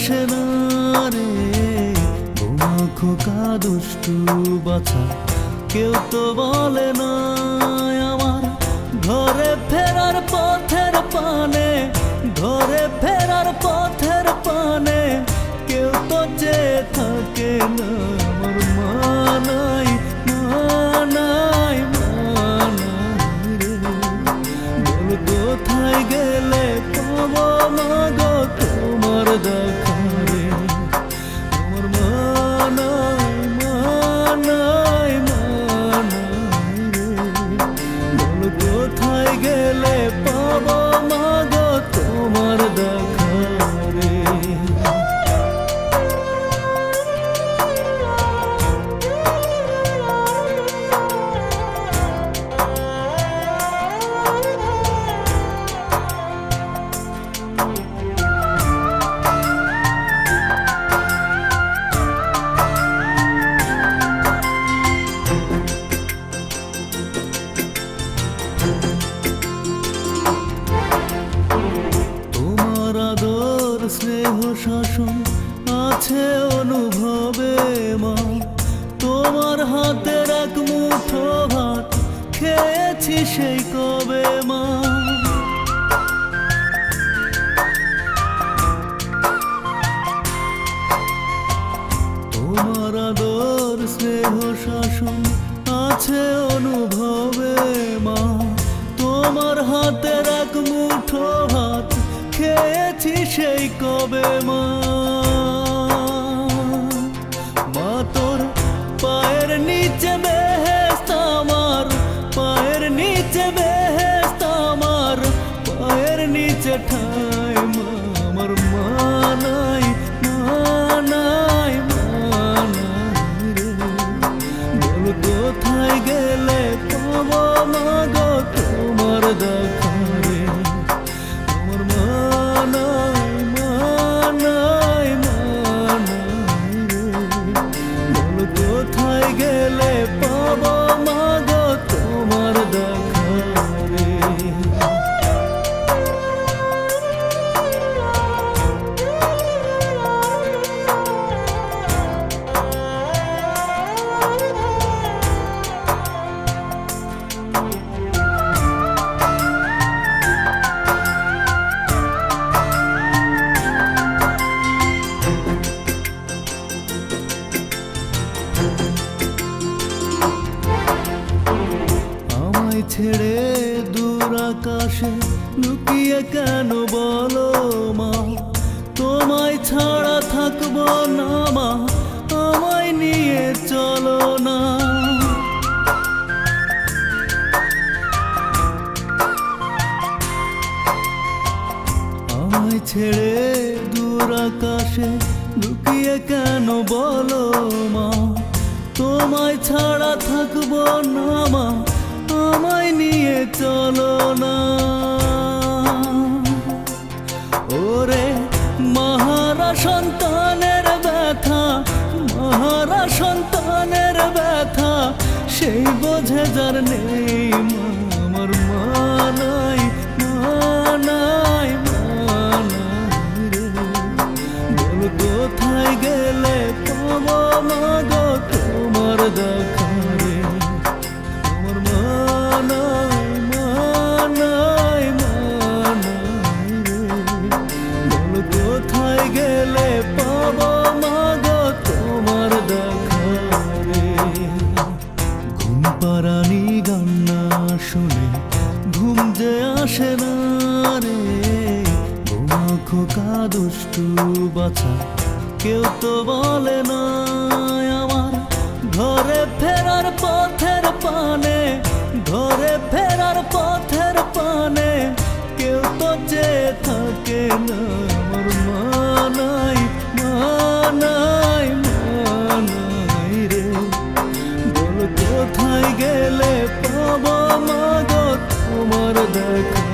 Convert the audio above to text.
আসে না রে বোমা খোকা দুষ্টু বাছা কেউ তো বলে না আমার ঘরে ফেরার পথের পানে ঘরে ফেরার পথের পানে কেউ তো চেয়ে থাকে না আমার মানাই মানাই মানাই রে বল কোথায় গেলে পাবো মাগো তোমার দেখা রে আমার মানাই মানাই মানাই রে বল কোথায় গেলে পাবো মাগো তোমার দেখা রে স্নেহ শাসন আছে অনুভবে মা তোমার হাতের এক মুঠো ভাত খেয়েছি সেই কবে মা তোমার আদর স্নেহ শাসন আছে অনুভবে মা তোমার হাতের এক মুঠো ভাত খেয়েছি সেই কবে মা মা তোর পায়ের নিচে বেহেশত আমার পায়ের নিচে বেহেশত আমার পায়ের নিচে ঠাই মা আমার মানাই মানাই মানাই রে বল কোথায় গেলে পাবো মাগো তোমার দেখা রে আমার মানাই মানাই মানাই রে বল কোথায় গেলে পাবো মাগো তোমার দেখা রে ছেড়ে দূর আকাশে লুকিয়ে কেন বলো মা তোমায় ছাড়া থাকবো না মা আমায় নিয়ে চলো না আমায় ছেড়ে দূর আকাশে লুকিয়ে কেন বলো মা তোমায় ছাড়া থাকবো না মা আমায় নিয়ে চলো না ওরে মহারা সন্তানের ব্যথা মহারা সন্তানের ব্যথা সেই বোঝে যার নেই মা আমার মানাই মানাই মানাই রে বল কোথায় গেলে পাবো মাগো তোমার দেখা রে আমার মানাই মানাই মানাই রে বল কোথায় গেলে পাবো মাগো তোমার দেখা রে ঘুম পাড়ানি গান না শুনে ঘুম যে আসে না রে বোমা খোকা দুষ্টু বাছা কেউ তো বলে না আমার ঘরে ফেরার পথের পানে ঘরে ফেরার পথের পানে কেউ তো চেয়ে থাকে না আমার মানাই মানাই মানাই রে বল কোথায় গেলে পাবো মাগো তোমার দেখা